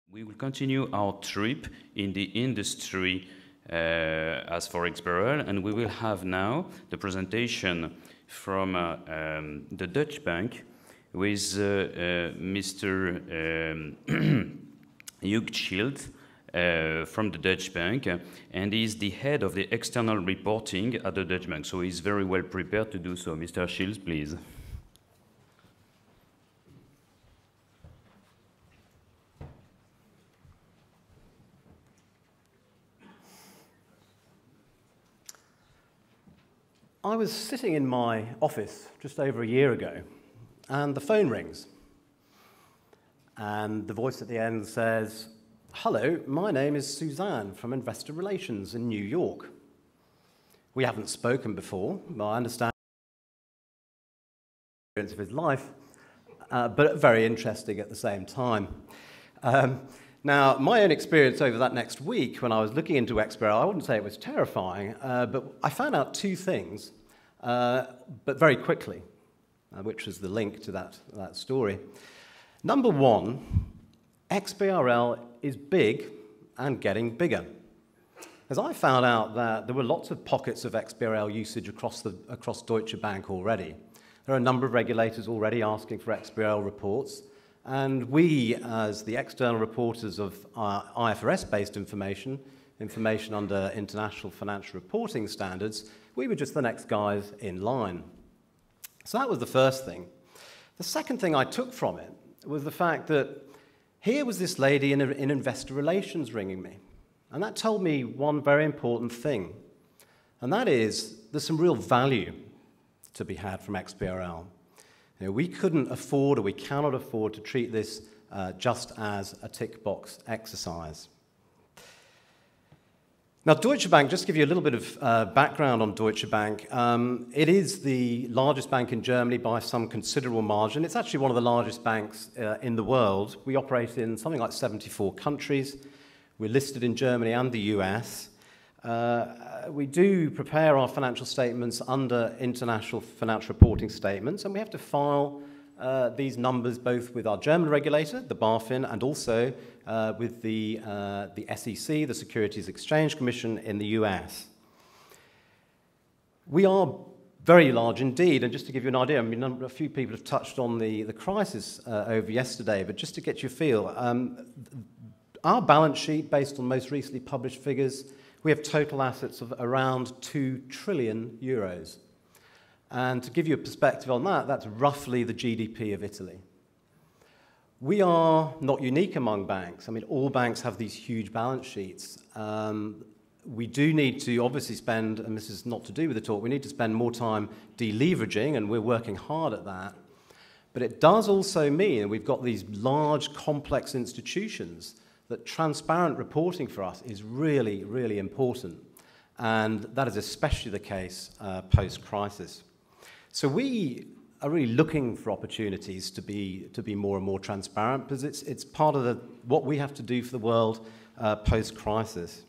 We will continue our trip in the industry as for XBRL, and we will have now the presentation from the Dutch bank with Mr. Hugh from the Dutch bank, and he's the head of the external reporting at the Dutch bank, so he's very well prepared to do so. Mr. Shields, please. I was sitting in my office just over a year ago, and the phone rings. And the voice at the end says, "Hello, my name is Suzanne from Investor Relations in New York. We haven't spoken before, but I understand the experience of his life, but very interesting at the same time." Now, my own experience over that next week when I was looking into XBRL, I wouldn't say it was terrifying, but I found out two things, but very quickly, which was the link to that story. Number one, XBRL is big and getting bigger. As I found out that there were lots of pockets of XBRL usage across Deutsche Bank already. There are a number of regulators already asking for XBRL reports. And we, as the external reporters of IFRS-based information under International Financial Reporting Standards, we were just the next guys in line. So that was the first thing. The second thing I took from it was the fact that here was this lady in investor relations ringing me. And that told me one very important thing. And that is, there's some real value to be had from XBRL. You know, we couldn't afford, or we cannot afford, to treat this just as a tick box exercise. Now, Deutsche Bank, just to give you a little bit of background on Deutsche Bank, it is the largest bank in Germany by some considerable margin. It's actually one of the largest banks in the world. We operate in something like 74 countries. We're listed in Germany and the US. We do prepare our financial statements under International Financial Reporting Statements, and we have to file these numbers both with our German regulator, the BaFin, and also with the SEC, the Securities Exchange Commission in the US. We are very large indeed, and just to give you an idea, I mean, a few people have touched on the crisis over yesterday, but just to get you a feel, our balance sheet, based on most recently published figures, we have total assets of around 2 trillion euros. And to give you a perspective on that, that's roughly the GDP of Italy. We are not unique among banks. I mean, all banks have these huge balance sheets. We do need to obviously spend, and this is not to do with the talk, we need to spend more time deleveraging, and we're working hard at that. But it does also mean that we've got these large, complex institutions that transparent reporting for us is really, really important. And that is especially the case post-crisis. So we are really looking for opportunities to be more and more transparent, because it's part of what we have to do for the world post-crisis.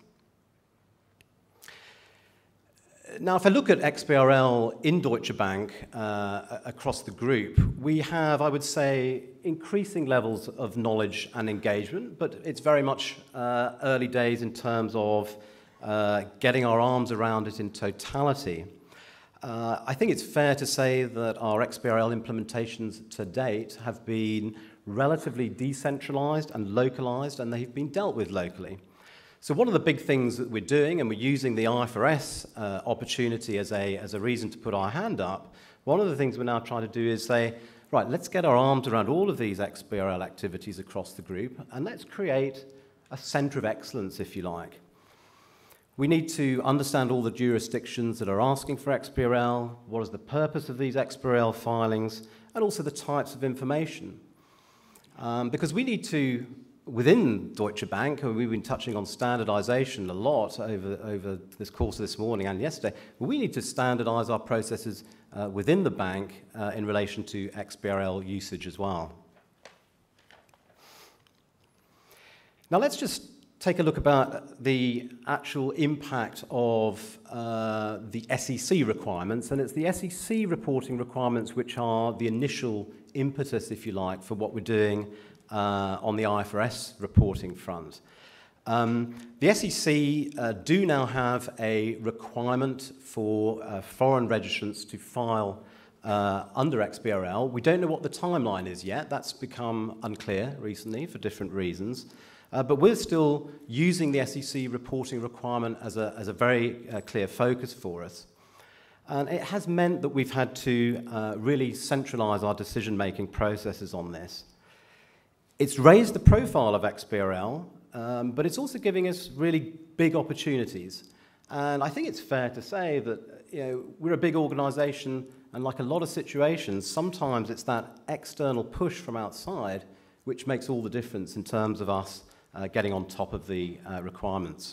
Now, if I look at XBRL in Deutsche Bank across the group, we have, I would say, increasing levels of knowledge and engagement, but it's very much early days in terms of getting our arms around it in totality. I think it's fair to say that our XBRL implementations to date have been relatively decentralized and localized, and they've been dealt with locally. So one of the big things that we're doing, and we're using the IFRS opportunity as a reason to put our hand up, one of the things we're now trying to do is say, right, let's get our arms around all of these XBRL activities across the group, and let's create a center of excellence, if you like. We need to understand all the jurisdictions that are asking for XBRL, what is the purpose of these XBRL filings, and also the types of information. Because we need to, within Deutsche Bank, and we've been touching on standardization a lot over this course of this morning and yesterday, we need to standardize our processes within the bank in relation to XBRL usage as well. Now let's just take a look about the actual impact of the SEC requirements, and it's the SEC reporting requirements which are the initial impetus, if you like, for what we're doing on the IFRS reporting front. The SEC do now have a requirement for foreign registrants to file under XBRL. We don't know what the timeline is yet. That's become unclear recently for different reasons. But we're still using the SEC reporting requirement as a very clear focus for us. And it has meant that we've had to really centralize our decision-making processes on this. It's raised the profile of XBRL, but it's also giving us really big opportunities. And I think it's fair to say that we're a big organization, and like a lot of situations, sometimes it's that external push from outside which makes all the difference in terms of us getting on top of the requirements.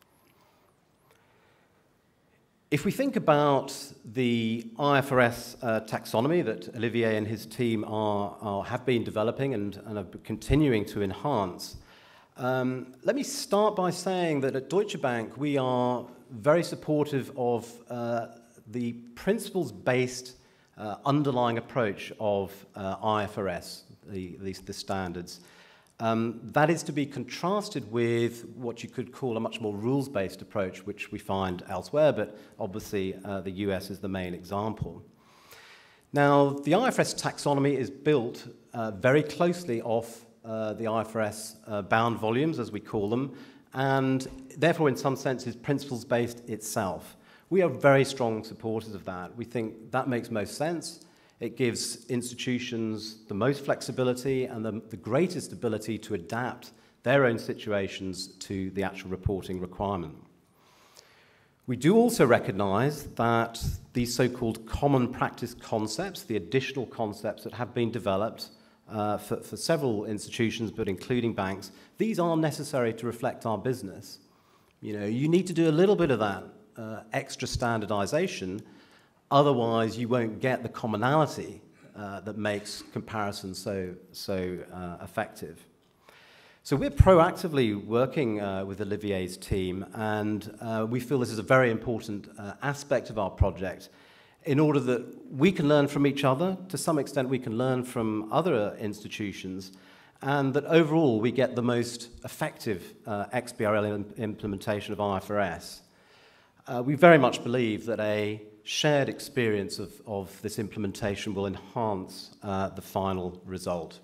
If we think about the IFRS taxonomy that Olivier and his team have been developing and are continuing to enhance, let me start by saying that at Deutsche Bank we are very supportive of the principles-based underlying approach of IFRS, the standards. That is to be contrasted with what you could call a much more rules-based approach, which we find elsewhere, but obviously the US is the main example. Now, the IFRS taxonomy is built very closely off the IFRS bound volumes, as we call them, and therefore, in some sense, is principles-based itself. We are very strong supporters of that. We think that makes most sense. It gives institutions the most flexibility and the greatest ability to adapt their own situations to the actual reporting requirement. We do also recognize that these so-called common practice concepts, the additional concepts that have been developed for several institutions, but including banks, these are necessary to reflect our business. You need to do a little bit of that extra standardization. Otherwise, you won't get the commonality that makes comparison so effective. So we're proactively working with Olivier's team, and we feel this is a very important aspect of our project in order that we can learn from each other. To some extent, we can learn from other institutions, and that overall we get the most effective XBRL implementation of IFRS. We very much believe that a shared experience of this implementation will enhance the final result.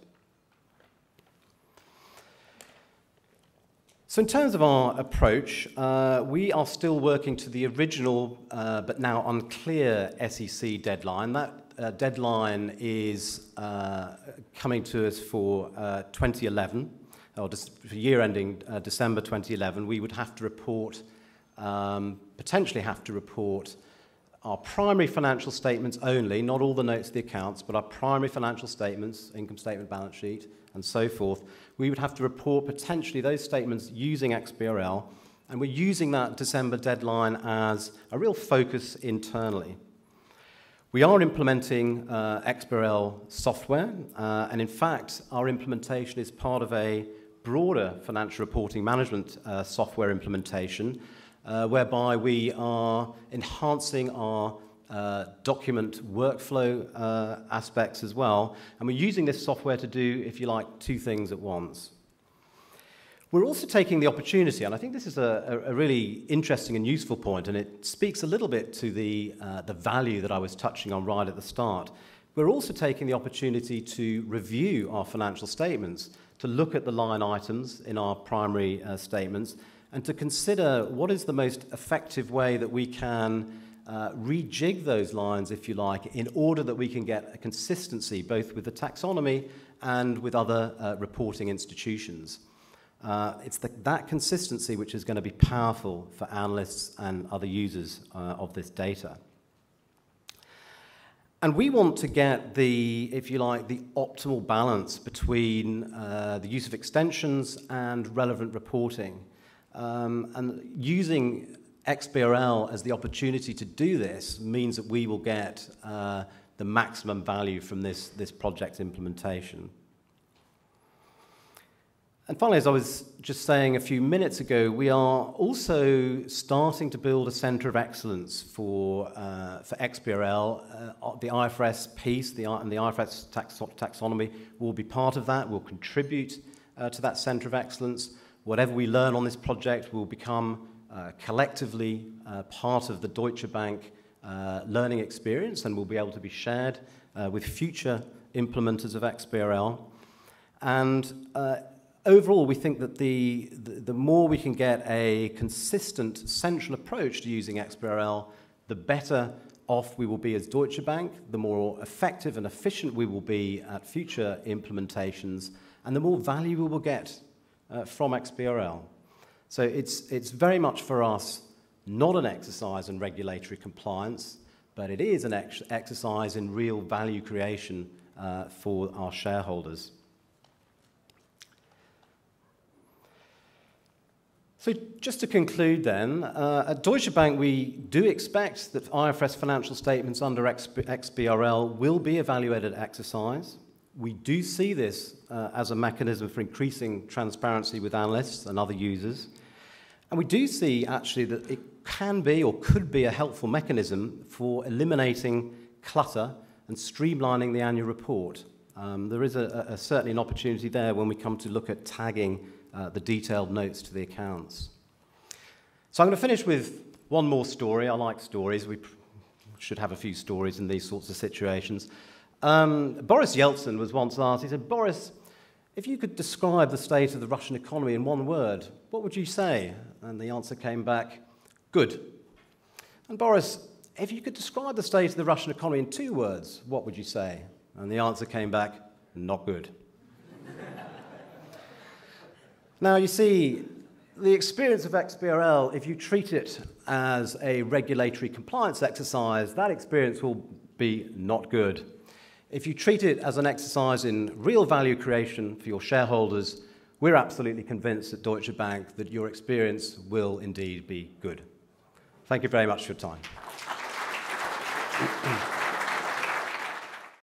So in terms of our approach, we are still working to the original but now unclear SEC deadline. That deadline is coming to us for 2011, or just for year ending December 2011. We would have to report, potentially have to report our primary financial statements only, not all the notes of the accounts, but our primary financial statements, income statement, balance sheet, and so forth. We would have to report potentially those statements using XBRL, and we're using that December deadline as a real focus internally. We are implementing XBRL software, and in fact, our implementation is part of a broader financial reporting management software implementation, whereby we are enhancing our document workflow aspects as well. And we're using this software to do, if you like, two things at once. We're also taking the opportunity, and I think this is a really interesting and useful point, and it speaks a little bit to the value that I was touching on right at the start. We're also taking the opportunity to review our financial statements, to look at the line items in our primary statements, and to consider what is the most effective way that we can rejig those lines, if you like, in order that we can get a consistency both with the taxonomy and with other reporting institutions. It's that consistency which is going to be powerful for analysts and other users of this data. And we want to get the, if you like, the optimal balance between the use of extensions and relevant reporting. And using XBRL as the opportunity to do this means that we will get the maximum value from this project implementation. And finally, as I was just saying a few minutes ago, we are also starting to build a centre of excellence for XBRL. The IFRS piece and the IFRS taxonomy will be part of that, will contribute to that centre of excellence. Whatever we learn on this project will become collectively part of the Deutsche Bank learning experience and will be able to be shared with future implementers of XBRL. And overall, we think that the more we can get a consistent central approach to using XBRL, the better off we will be as Deutsche Bank, the more effective and efficient we will be at future implementations, and the more value we will get from XBRL. So it's very much for us not an exercise in regulatory compliance, but it is an exercise in real value creation for our shareholders. So just to conclude then, at Deutsche Bank we do expect that IFRS financial statements under XBRL will be a value-added exercise. We do see this as a mechanism for increasing transparency with analysts and other users. And we do see actually that it can be or could be a helpful mechanism for eliminating clutter and streamlining the annual report. There is certainly an opportunity there when we come to look at tagging the detailed notes to the accounts. So I'm going to finish with one more story. I like stories. We should have a few stories in these sorts of situations. Boris Yeltsin was once asked, he said, "Boris, if you could describe the state of the Russian economy in one word, what would you say?" And the answer came back, "Good." And Boris, if you could describe the state of the Russian economy in 2 words, what would you say? And the answer came back, "Not good." Now, you see, the experience of XBRL, if you treat it as a regulatory compliance exercise, that experience will be not good. If you treat it as an exercise in real value creation for your shareholders, we're absolutely convinced at Deutsche Bank that your experience will indeed be good. Thank you very much for your time.